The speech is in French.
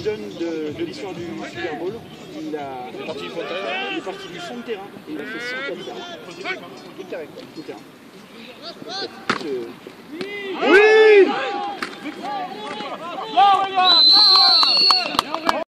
jeune de l'histoire du Super Bowl. Il est parti du fond de terrain et il a fait 104 yards. Tout terrain, quoi. Tout terrain. Oui!